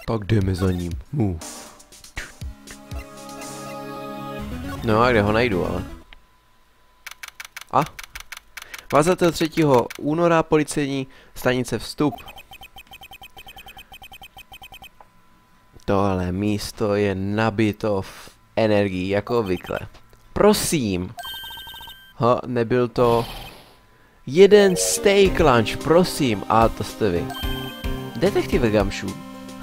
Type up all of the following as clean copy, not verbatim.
Tak jdeme za ním. Move. No a kde ho najdu, ale? A? 23. února policejní stanice vstup. Tohle místo je nabito v energii, jako obvykle. Prosím. Nebyl to... Jeden steak lunch, prosím. A to jste vy. Detektive Gumshoe.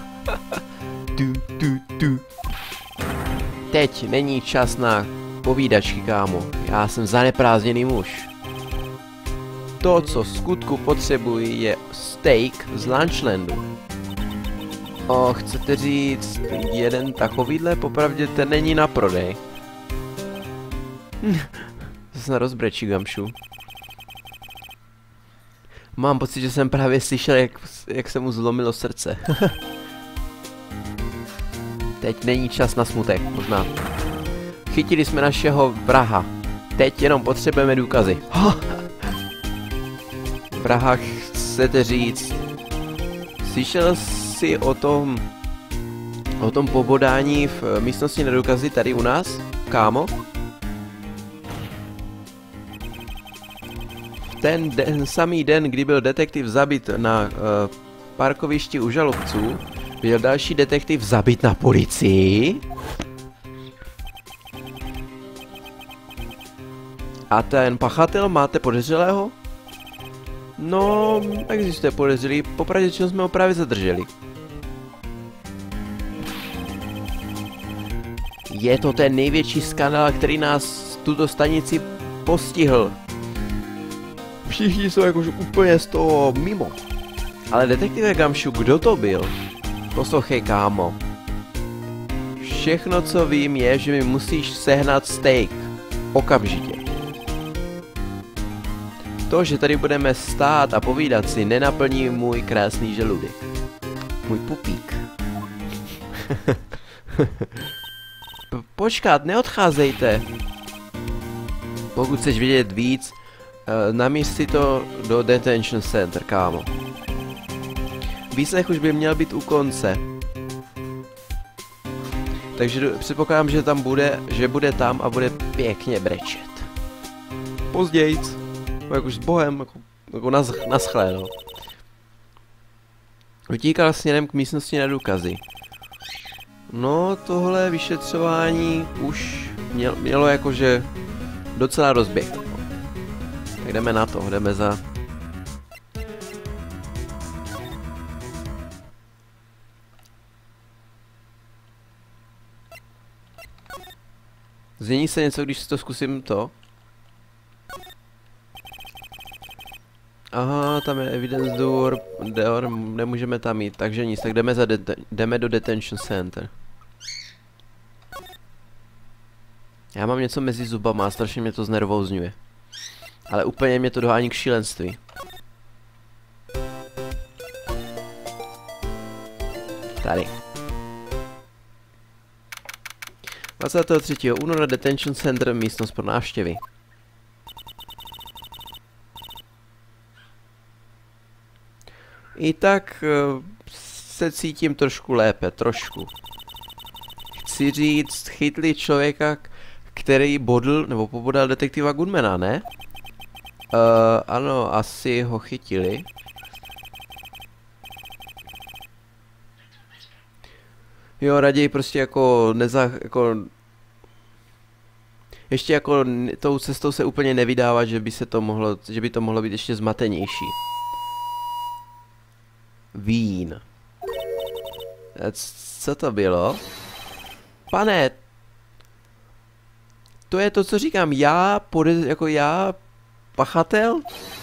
Teď není čas na povídačky, kámo. Já jsem zaneprázdněný muž. To, co v skutku potřebuji, je steak z Lunchlandu. Chcete říct jeden takovýhle? Popravdě ten není na prodej. Zase na rozbrečí, Gumshoe. Mám pocit, že jsem právě slyšel, jak se mu zlomilo srdce. Teď není čas na smutek, možná. Chytili jsme našeho vraha. Teď jenom potřebujeme důkazy. Vraha, chcete říct? Slyšel jsi o tom pobodání v místnosti na důkazy tady u nás, kámo? Ten samý den, kdy byl detektiv zabit na parkovišti u žalobců, byl další detektiv zabit na policii? A ten pachatel, máte podezřelého? No, existuje podezřelý, popravdě čeho jsme ho právě zadrželi. Je to ten největší skandál, který nás tuto stanici postihl. Všichni jsou jakož úplně z toho mimo. Ale detektive Gumshoe, kdo to byl? Poslouchej, kámo. Všechno, co vím, je, že mi musíš sehnat steak. Okamžitě. To, že tady budeme stát a povídat si, nenaplní můj krásný žaludek. Můj pupík. Počkat, neodcházejte. Pokud chceš vědět víc, namíst si to do detention center, kámo. Výslech už by měl být u konce. Takže předpokládám, že tam bude, tam a bude pěkně brečet. Pozdějc. Jak už s Bohem, jako naschlé, no. Utíkal směrem k místnosti na důkazy. No, tohle vyšetřování už mělo jakože docela rozběh. Tak jdeme na to, jdeme za... Změní se něco, když si to zkusím to? Aha, tam je evidence door, nemůžeme tam jít, takže nic, tak jdeme do detention center. Já mám něco mezi zubama, strašně mě to znervózňuje. Ale úplně mě to dohání k šílenství. Tady. 23. února detention center, místnost pro návštěvy. I tak se cítím trošku lépe, trošku. Chci říct, chytli člověka, který bodl, nebo pobodal detektiva Goodmana, ne? Ano, asi ho chytili. Jo, raději prostě jako ještě jako tou cestou se úplně nevydávat, že by to mohlo být ještě zmatenější. Vín. Co to bylo? Pane, to je to, co říkám, já pachatel?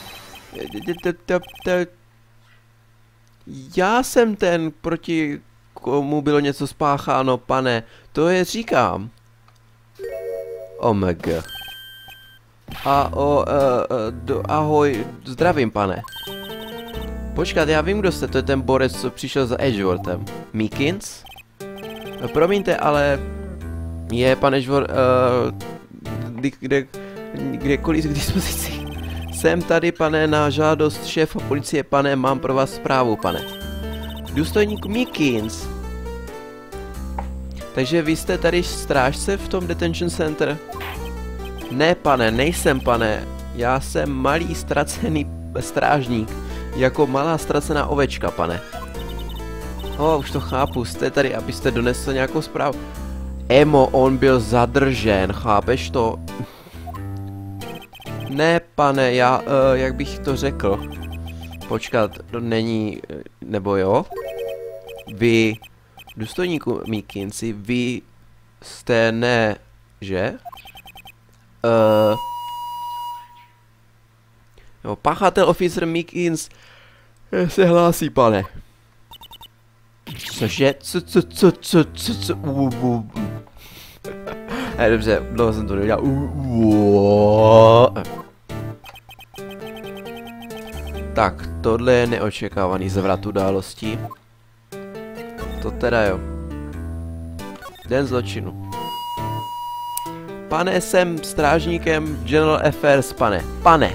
Já jsem ten, proti komu bylo něco spácháno, pane, to je říkám. OMG. Ahoj, zdravím, pane. Počkat, já vím, kdo jste, to je ten borec, co přišel za Edgeworthem. Meekins? Promiňte, ale je pan Edgeworth, kdekoliv k dispozici. Jsem tady, pane, na žádost šéfa policie, pane, mám pro vás zprávu, pane. Důstojník Meekins, Takže vy jste tady strážce v tom detention center? Ne, pane, nejsem, pane. Já jsem malý ztracený strážník. Jako malá ztracená ovečka, pane. Už to chápu, jste tady, abyste donesl nějakou zprávu. Emo, on byl zadržen, chápeš to? Ne, pane, já, jak bych to řekl? Počkat, to není, nebo jo? Vy, důstojníku Meekins, vy jste ne, že? Jo, páchatel oficer Meekins se hlásí, pane. Cože? Co? Dobře, dlouho jsem to nedělal. Tak, tohle je neočekávaný zvrat událostí. To teda jo. Den zločinu. Pane, jsem strážníkem General Affairs, pane. Pane!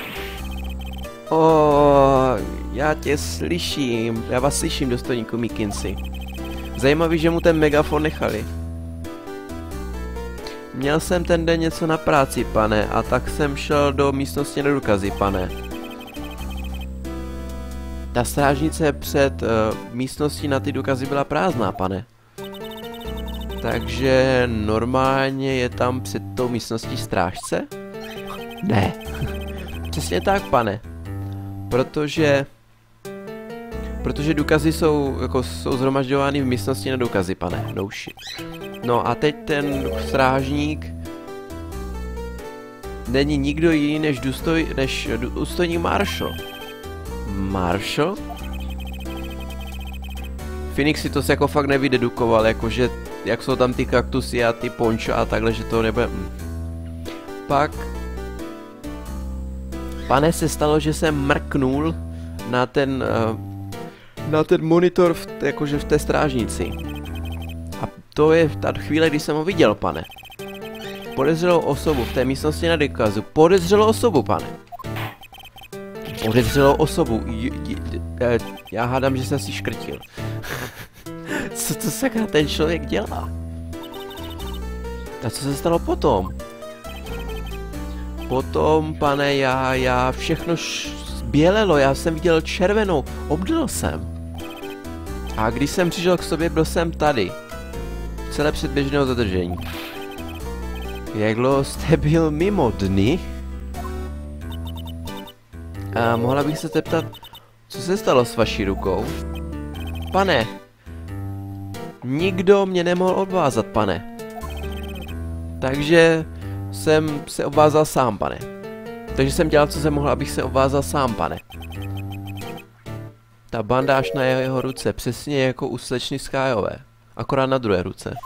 Já tě slyším. Já vás slyším, důstojníku Meekinsi. Zajímavý, že mu ten megafon nechali. Měl jsem ten den něco na práci, pane, a tak jsem šel do místnosti na důkazy, pane. Ta strážnice před místností na ty důkazy byla prázdná, pane. Takže normálně je tam před tou místností strážce? Ne. Přesně tak, pane. Protože důkazy jsou zhromažďovány v místnosti na důkazy, pane. No shit. No a teď ten strážník není nikdo jiný než důstojník Marshall. Marshall? Phoenix si to se jako fakt nevydedukoval, jakože jak jsou tam ty kaktusy a ty ponča a takhle, že to nebude... Pak... Pane, se stalo, že jsem mrknul na ten monitor jakože v té strážnici. A to je ta chvíle, kdy jsem ho viděl, pane. Podezřelou osobu v té místnosti na důkazu. Podezřelou osobu, pane. Podezřelou osobu. Já hádám, že jsem si škrtil. Co to sakra ten člověk dělá? A co se stalo potom? Potom, pane, já všechno zbělelo, já jsem viděl červenou, obdl jsem. A když jsem přišel k sobě, byl jsem tady. Celé předběžného zadržení. Jak dlouho jste byl mimo dny? A mohla bych se zeptat, co se stalo s vaší rukou? Pane, nikdo mě nemohl odvázat, pane. Takže jsem se obvázal sám, pane. Takže jsem dělal, co jsem mohl, abych se obvázal sám, pane. Ta bandáž na jeho ruce, přesně jako u slečny Skyové. Akorát na druhé ruce.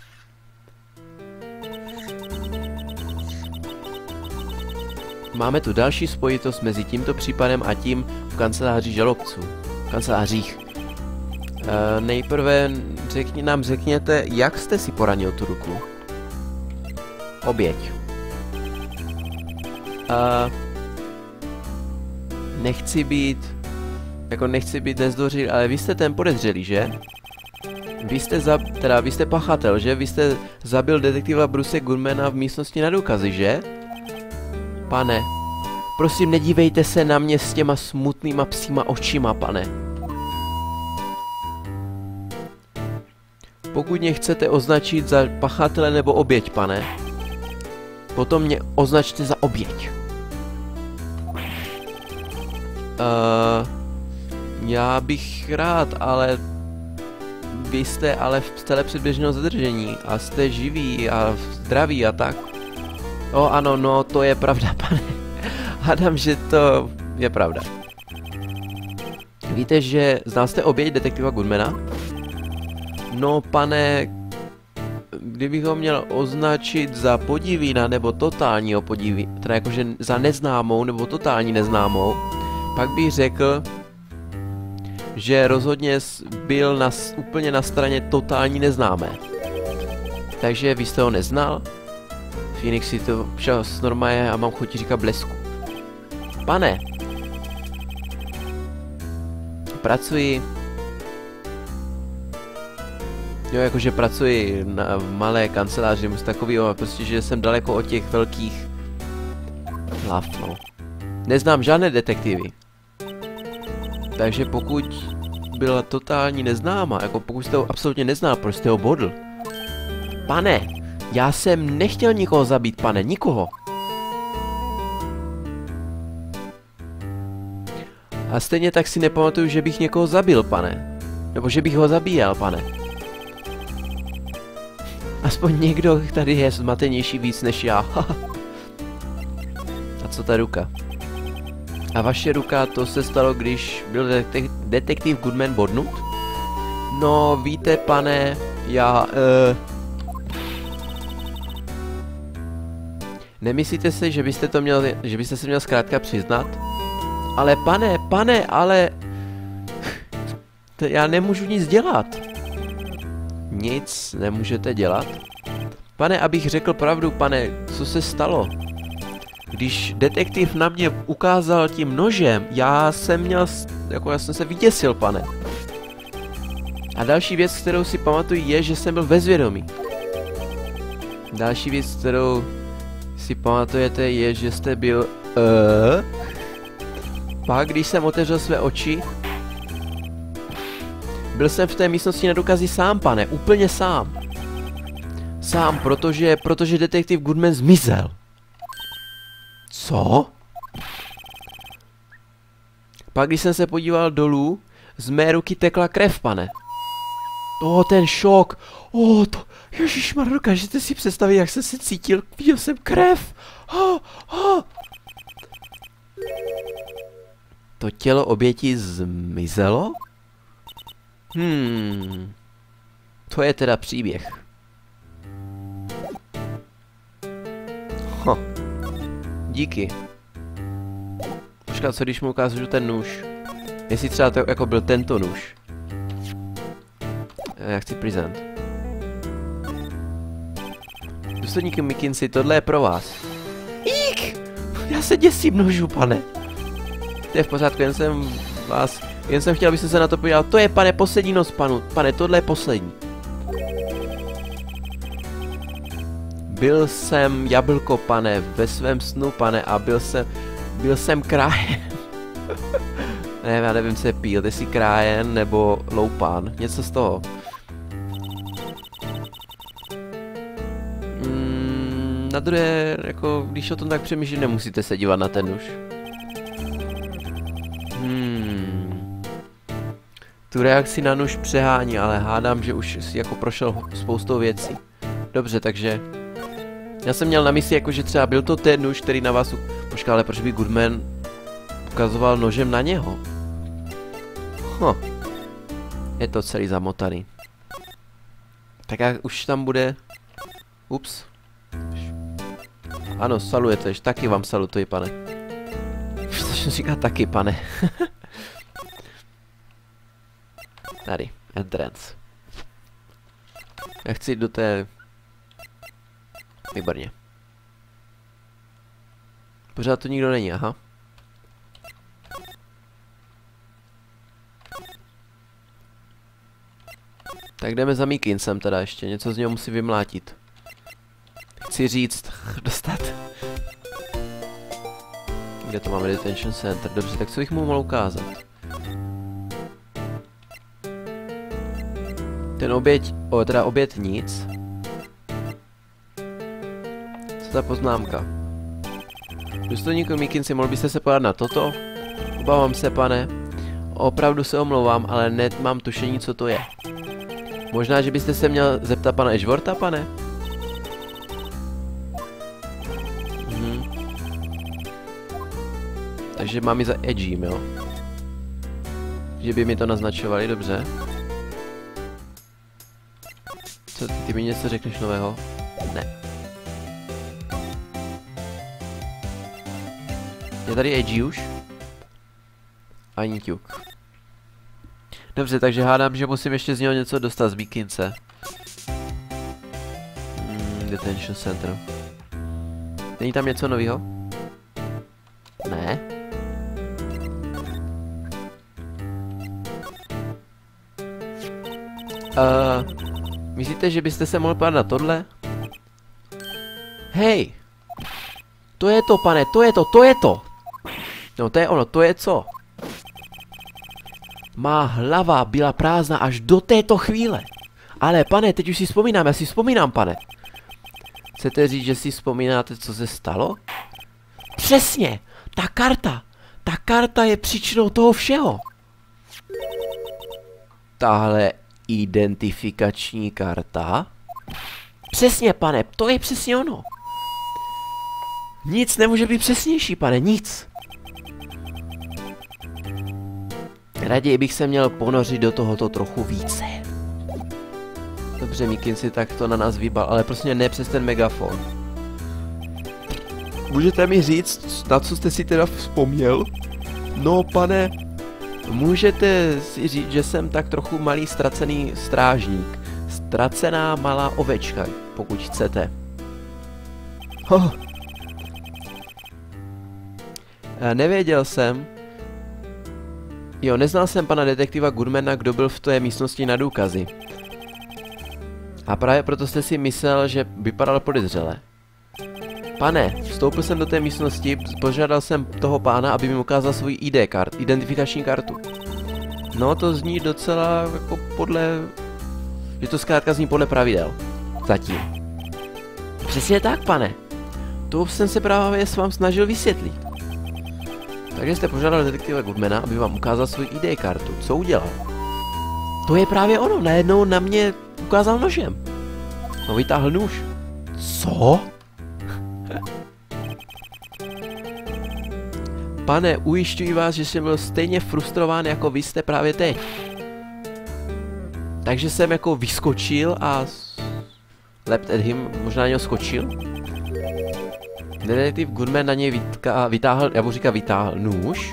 Máme tu další spojitost mezi tímto případem a tím v kanceláři žalobců. V kancelářích. Nejprve nám řekněte, jak jste si poranil tu ruku. Oběť. Nechci být nezdvořilý, ale vy jste ten podezřelý, že? Vy jste pachatel, že? Vy jste zabil detektiva Bruce Goodmana v místnosti na důkazy, že? Pane, prosím, nedívejte se na mě s těma smutnýma psíma očima, pane. Pokud mě chcete označit za pachatele nebo oběť, pane, potom mě označte za oběť. Já bych rád, ale vy jste ale v celé předběžného zadržení a jste živí a zdraví a tak. Ano, no, to je pravda, pane. Hádám, že to je pravda. Víte, že znal jste oběť detektiva Goodmana? No, pane, kdybych ho měl označit za podivína nebo totálního podivína, teda jakože za neznámou nebo totální neznámou, pak bych řekl, že rozhodně byl úplně na straně totální neznámé. Takže vy jste ho neznal? Phoenix si to čas normálně a mám chuť říkat blesku. Pane, Jo, jakože pracuji v malé kanceláři, nebo takovýho, prostě, že jsem daleko od těch velkých hlav, no. Neznám žádné detektivy. Takže pokud byla totální neznáma, jako pokud jste ho absolutně neznal, proč jste ho bodl? Pane, já jsem nechtěl nikoho zabít, pane, nikoho. A stejně tak si nepamatuju, že bych někoho zabil, pane. Nebo že bych ho zabíjel, pane. Aspoň někdo tady je zmatenější víc než já. A co ta ruka? A vaše ruka, to se stalo, když byl detektiv Goodman bodnut? No, víte, pane, já... Nemyslíte si, že byste to měl, že byste se měl zkrátka přiznat? Ale pane, ale... Já nemůžu nic dělat. Nic nemůžete dělat? Pane, abych řekl pravdu, pane, co se stalo? Když detektiv na mě ukázal tím nožem, já jsem se vyděsil, pane. A další věc, kterou si pamatuju, je, že jsem byl ve zvědomí. Další věc, kterou si pamatujete, je, že jste byl... Pak, když jsem otevřel své oči, byl jsem v té místnosti na důkazy sám, pane, úplně sám. Sám, protože detektiv Goodman zmizel. Co? Pak, když jsem se podíval dolů, z mé ruky tekla krev, pane. Ten šok. To... Ježišmar, dokážete si představit, jak jsem se cítil? Viděl jsem krev. To tělo oběti zmizelo? To je teda příběh. Díky. Počkat, co když mu ukážu ten nůž? Jestli třeba to jako byl tento nůž. Já chci prezent. Důstojníky McKinsey, tohle je pro vás. Já se děsím nožů, pane. To je v pořádku, jen jsem chtěl, abyste se na to podíval. To je, pane, poslední noc, pane, tohle je poslední. Byl jsem jablko, pane, ve svém snu, pane, a byl jsem krájen. Ne, já nevím, co je píl, jestli krájen nebo loupán, něco z toho. Na druhé, jako, když o tom tak přemýšlím, nemusíte se dívat na ten nůž. Tu reakci na nůž přehání, ale hádám, že už si jako prošel spoustou věcí. Dobře, takže... Já jsem měl na mysli, jako, že třeba byl to ten nůž, který na vás... Počkej, ale proč by Goodman ukazoval nožem na něho? Je to celý zamotaný. Tak jak už tam bude... Ups. Ano, salujete, taky vám salutuji, pane. Začnu říkat taky, pane. Tady, entrance. Já chci do té... Výborně. Pořád to nikdo není, aha. Tak jdeme za Mikinsem teda ještě, něco z něho musí vymlátit. Chci říct, dostat. Kde to máme detention center? Dobře, tak co bych mu mohl ukázat? Ten oběť, teda oběť nic. Co ta poznámka? Důstojníku Mikinsi, mohl byste se podívat na toto? Obávám se, pane. Opravdu se omlouvám, ale nemám tušení, co to je. Možná, že byste se měl zeptat pana Edgeworta, pane? Takže mám i za Edgym, jo? Že by mi to naznačovali, dobře. Co, ty mi něco řekneš nového? Ne. Je tady Edgy už? Ani ťuk. Dobře, takže hádám, že musím ještě z něho něco dostat z Mikinse. Detention center. Není tam něco nového? Ne. Myslíte, že byste se mohl pát na tohle? Hej! To je to, pane, to je to, to je to! No to je ono, to je co? Má hlava byla prázdná až do této chvíle. Ale pane, teď už si vzpomínám, já si vzpomínám, pane. Chcete říct, že si vzpomínáte, co se stalo? Přesně! Ta karta je příčinou toho všeho. Tahle identifikační karta? Přesně, pane, to je přesně ono. Nic nemůže být přesnější, pane, nic. Raději bych se měl ponořit do tohoto trochu více. Dobře, Mikinci, tak to na nás vybal, ale prostě ne přes ten megafon. Můžete mi říct, na co jste si teda vzpomněl? No, pane, můžete si říct, že jsem tak trochu malý ztracený strážník. Ztracená malá ovečka, pokud chcete. Nevěděl jsem. Jo, neznal jsem pana detektiva Goodmana, kdo byl v té místnosti na důkazy. A právě proto jste si myslel, že vypadal podezřele. Pane, vstoupil jsem do té místnosti, požádal jsem toho pána, aby mi ukázal svůj identifikační kartu. No, to zní docela jako že to zkrátka zní podle pravidel. Zatím. Přesně tak, pane. To jsem se právě s vám snažil vysvětlit. Takže jste požádal detektiva Goodmana, aby vám ukázal svůj ID kartu. Co udělal? To je právě ono, najednou na mě ukázal nožem. No, vytáhl nůž. Co? Pane, ujišťuji vás, že jsem byl stejně frustrován, jako vy jste právě teď. Takže jsem jako vyskočil a leapt at him, možná na něho skočil. Detektiv Goodman na něj vytáhl, já mu říkám vytáhl nůž.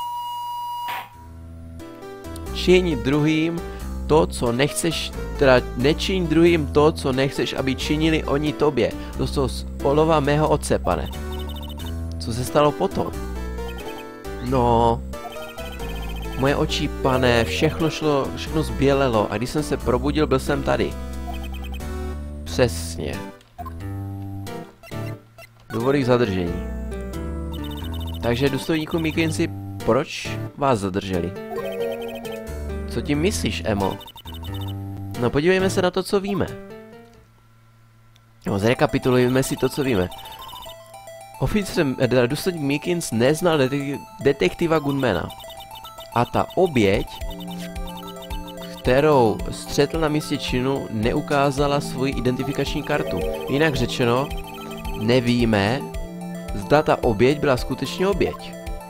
Čiň druhým to, co nechceš, teda nečiň druhým to, co nechceš, aby činili oni tobě. To jsou z olova mého otce, pane. Co se stalo potom? No, moje oči, pane, všechno zbělelo a když jsem se probudil, byl jsem tady. Přesně. Důvody k zadržení. Takže důstojníku Mikinci, proč vás zadrželi? Co tím myslíš, Emo? No podívejme se na to, co víme. No, zrekapitulujeme si to, co víme. Důstojník Mikins neznal detektiva Goodmana. A ta oběť, kterou střetl na místě činu, neukázala svoji identifikační kartu. Jinak řečeno, nevíme, zda ta oběť byla skutečně oběť.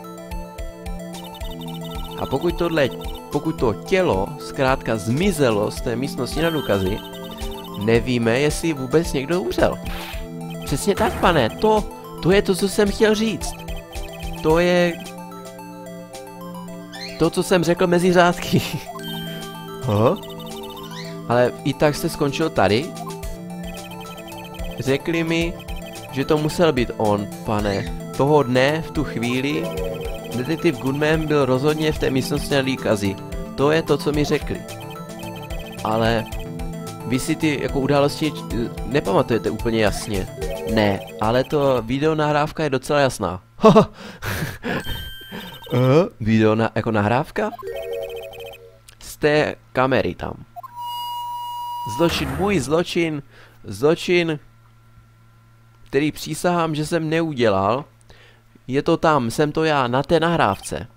A pokud to tělo zkrátka zmizelo z té místnosti na důkazy, nevíme, jestli vůbec někdo umřel. Přesně tak, pane, to je to, co jsem chtěl říct. To je to, co jsem řekl mezi řádky. Ale i tak jste skončil tady. Řekli mi, že to musel být on, pane. Toho dne, v tu chvíli, detektiv Goodman byl rozhodně v té místnosti na důkazy. To je to, co mi řekli. Ale vy si ty jako události nepamatujete úplně jasně. Ne, ale to videonahrávka je docela jasná. Jako nahrávka? Z té kamery tam. Zločin, můj zločin, který přísahám, že jsem neudělal. Je to tam, jsem to já, na té nahrávce.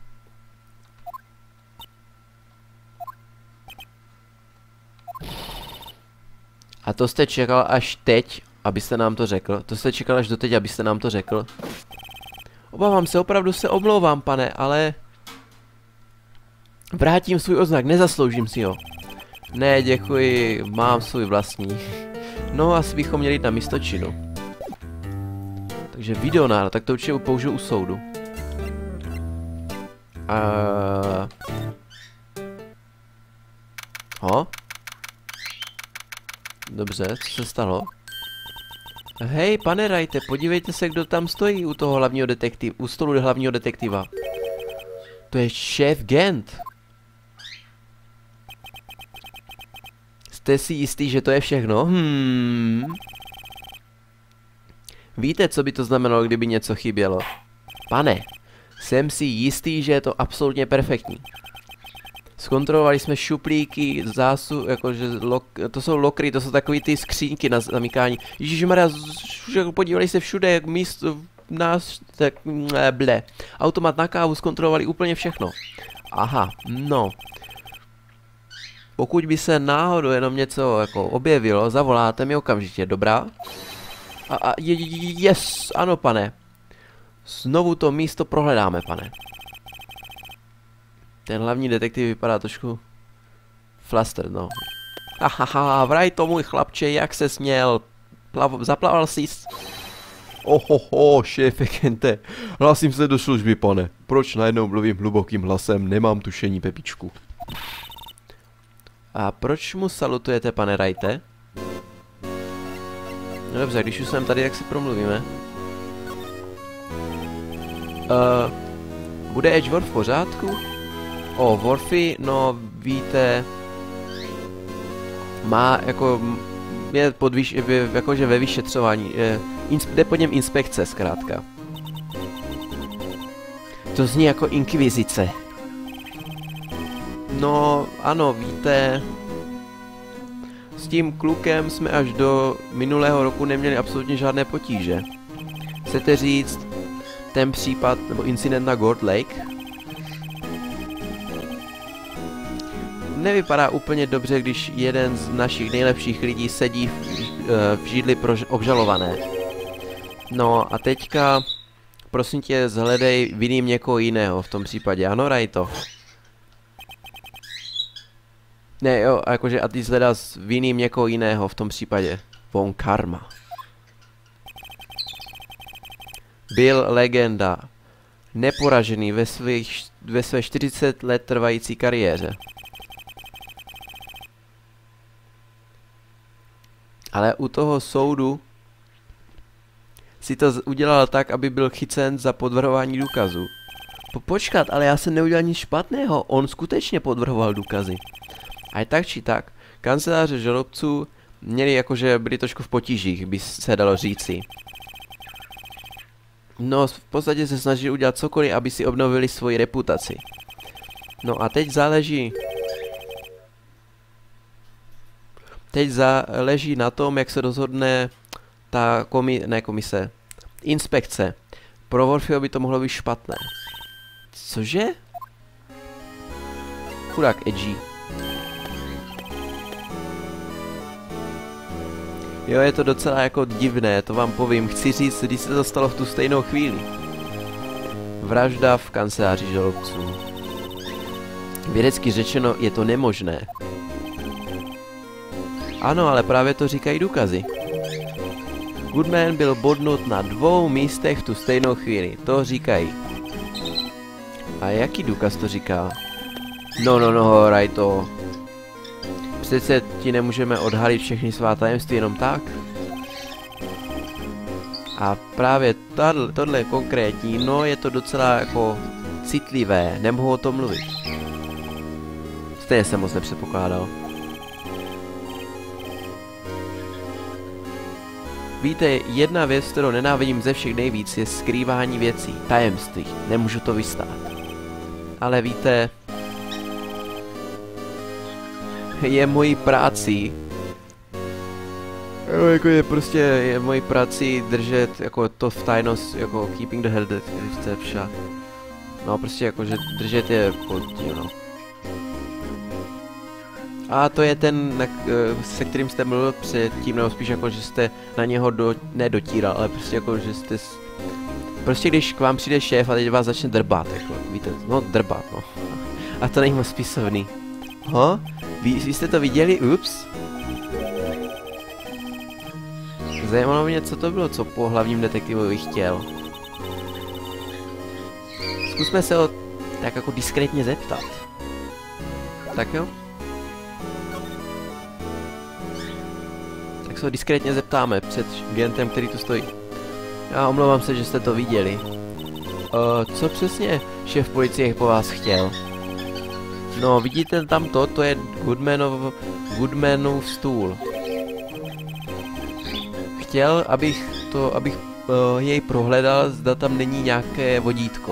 A to jste čekal až teď, abyste nám to řekl. To jste čekal až doteď, abyste nám to řekl. Obávám se, opravdu se omlouvám, pane, ale... Vrátím svůj odznak, nezasloužím si ho. Ne, děkuji, mám svůj vlastní. No, asi bychom měli jít na místo činu. Takže videonára, tak to určitě použiju u soudu. Dobře, co se stalo? Hej, pane Wrighte, podívejte se, kdo tam stojí u toho hlavního detektiva, u stolu hlavního detektiva. To je šéf Gent. Jste si jistý, že to je všechno? Víte, co by to znamenalo, kdyby něco chybělo? Pane, jsem si jistý, že je to absolutně perfektní. Zkontrolovali jsme šuplíky, jakože to jsou lokry, to jsou takový ty skřínky na zamykání. Ježišmarja, podívali se všude, jak místo nás, tak ble. Automat na kávu zkontrolovali úplně všechno. Aha, no. Pokud by se náhodou jenom něco jako objevilo, zavoláte mi okamžitě, dobrá? Yes, ano, pane. Znovu to místo prohledáme, pane. Ten hlavní detektiv vypadá trošku flaster, no. Hahaha, vraj to můj chlapče, jak se směl. Zaplaval jsi? Ohoho, šéfe Kente, hlásím se do služby, pane. Proč najednou mluvím hlubokým hlasem, nemám tušení, Pepičku. A proč mu salutujete, pane Wrighte? No dobře, když už jsem tady, tak si promluvíme. Bude Edgeworth v pořádku? O, Worthy, no víte, má jako, je jakože ve vyšetřování, jde pod něm inspekce zkrátka. To zní jako inkvizice. No, ano, víte, s tím klukem jsme až do minulého roku neměli absolutně žádné potíže. Chcete říct, ten případ, nebo incident na Gold Lake? Nevypadá úplně dobře, když jeden z našich nejlepších lidí sedí v židli pro obžalované. No a teďka, prosím tě, zhledej viním někoho jiného v tom případě, ano, Rajto? Ne, jo, jakože a ty zhledá viním někoho jiného v tom případě. Von Karma. Byl legenda. Neporažený ve své 40 let trvající kariéře. Ale u toho soudu si to udělal tak, aby byl chycen za podvrhování důkazů. Počkat, ale já jsem neudělal nic špatného, on skutečně podvrhoval důkazy. A tak či tak, kanceláře žalobců měli jakože byli trošku v potížích, by se dalo říci. No, v podstatě se snažili udělat cokoliv, aby si obnovili svoji reputaci. No a teď záleží na tom, jak se rozhodne ta komise. Inspekce. Pro Worthyho by to mohlo být špatné. Cože? Chudák Edgy. Jo, je to docela jako divné, to vám povím. Chci říct, když se to stalo v tu stejnou chvíli. Vražda v kanceláři žalobců. Vědecky řečeno, je to nemožné. Ano, ale právě to říkají důkazy. Goodman byl bodnut na 2 místech v tu stejnou chvíli, to říkají. A jaký důkaz to říká? No, Rajto. Přece ti nemůžeme odhalit všechny svá tajemství jenom tak. A právě tohle konkrétní, no je to docela jako citlivé, nemohu o tom mluvit. Stejně jsem moc nepředpokládal. Víte, jedna věc, kterou nenávidím ze všech nejvíc, je skrývání věcí, tajemství, nemůžu to vystát. Ale víte, je mojí práci, jako je mojí práci držet jako to v tajnost, jako keeping the head exception. No prostě jakože držet je pod tím, no. A to je ten, se kterým jste mluvil předtím, nebo spíš jako, že jste na něho nedotíral, ale prostě jako, že jste... Prostě když k vám přijde šéf a teď vás začne drbat, jako, víte, no drbat, no. A to není moc spisovný. Ho? Vy jste to viděli? Ups. Zajímalo mě, co to bylo, co po hlavním detektivovi chtěl. Zkusme se ho tak jako diskrétně zeptat. Tak jo? Tak se ho diskrétně zeptáme před gentem, který tu stojí. Já omlouvám se, že jste to viděli. Co přesně šéf policie po vás chtěl? No, vidíte tam to je Goodmanův stůl. Chtěl, abych jej prohledal, zda tam není nějaké vodítko.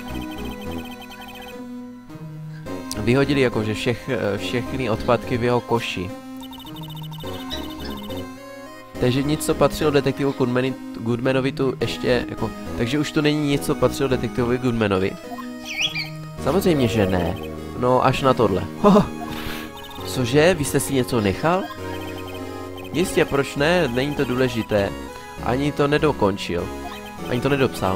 Vyhodili jakože všechny odpadky v jeho koši. Takže nic, co patřilo detektivu Goodmanovi tu ještě, jako, takže už to není nic, co patřilo detektivovi Goodmanovi. Samozřejmě, že ne. No, až na tohle. Cože? Vy jste si něco nechal? Jistě, proč ne? Není to důležité. Ani to nedokončil. Ani to nedopsal.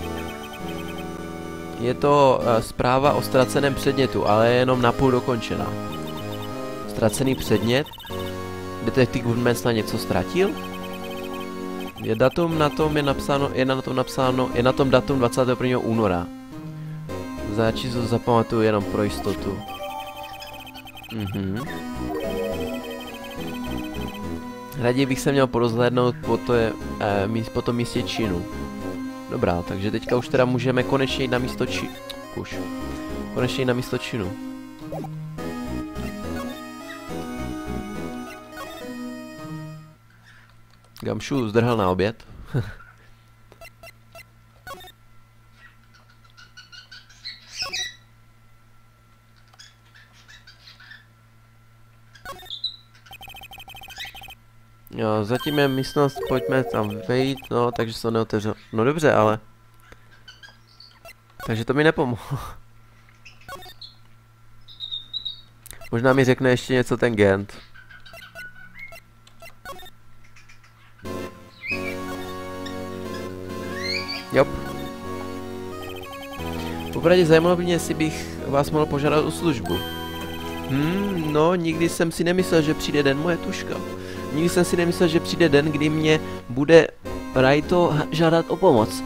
Je to zpráva o ztraceném předmětu, ale je jenom napůl dokončená. Ztracený předmět? Detektiv Goodman snad něco ztratil? Je datum na tom je na tom datum 21. února. Za číslo zapamatuju jenom pro jistotu. Raději bych se měl porozhlédnout po tom místě činu. Dobrá, takže teďka už teda můžeme konečně jít na místo konečně jít na místo činu. Gamšu zdrhal na oběd. Jo, zatím je místnost, pojďme tam vejít, no, takže se to neotevřel. No dobře, ale... Takže to mi nepomohlo. Možná mi řekne ještě něco ten Gent. Jop. Popravdě zajímalo by mě, jestli bych vás mohl požádat o službu. No, nikdy jsem si nemyslel, že přijde den, moje tuška. Nikdy jsem si nemyslel, že přijde den, kdy mě bude Raito žádat o pomoc.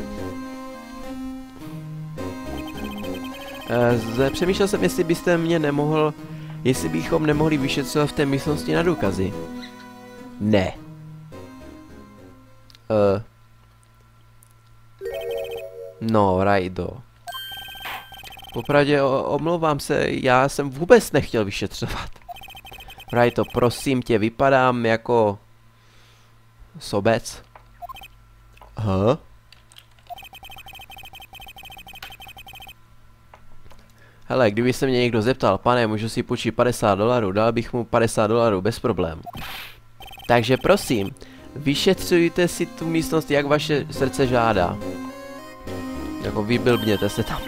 Přemýšlel jsem, jestli bychom nemohli vyšetřovat v té místnosti na důkazy. Ne. No, Raito. Popravdě omlouvám se, já jsem vůbec nechtěl vyšetřovat. Raito, prosím tě, vypadám jako... sobec. Hele, kdyby se mě někdo zeptal, pane, můžu si půjčit $50, dal bych mu $50 bez problému. Takže prosím, vyšetřujte si tu místnost, jak vaše srdce žádá. Jako vyblbněte se tam.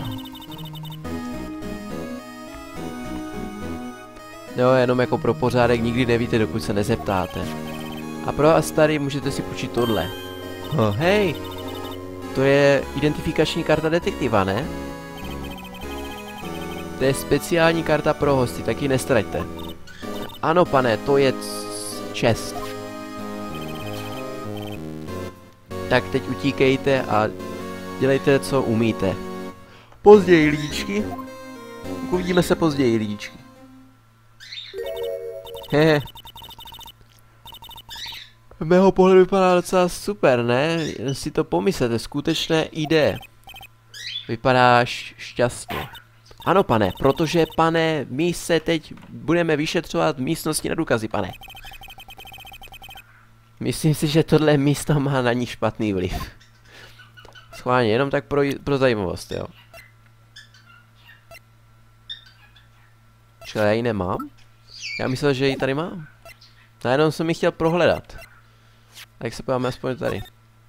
Jo, jenom jako pro pořádek, nikdy nevíte, dokud se nezeptáte. A pro vás tady můžete si půjčit tohle. Hej, to je identifikační karta detektiva, ne? To je speciální karta pro hosty, tak ji nestraťte. Ano, pane, to je čest. Tak teď utíkejte a dělejte, co umíte. Později, lidičky. Uvidíme se později, lidičky. Hehe. Z mého pohledu vypadá docela super, ne? Jen si to pomyslete, skutečné ID. Vypadáš šťastně. Ano, pane, protože, pane, my se teď budeme vyšetřovat v místnosti na důkazy, pane. Myslím si, že tohle místo má na ní špatný vliv. Schválně, jenom tak pro zajímavost, jo. Čili já ji nemám? Já myslel, že ji tady mám. Najednou jsem ji chtěl prohledat. Tak se podíváme aspoň tady.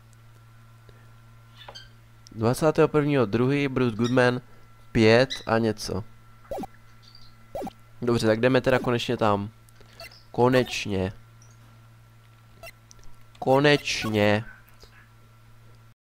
21.2. Bruce Goodman 5 a něco. Dobře, tak jdeme teda konečně tam. Konečně. Konečně.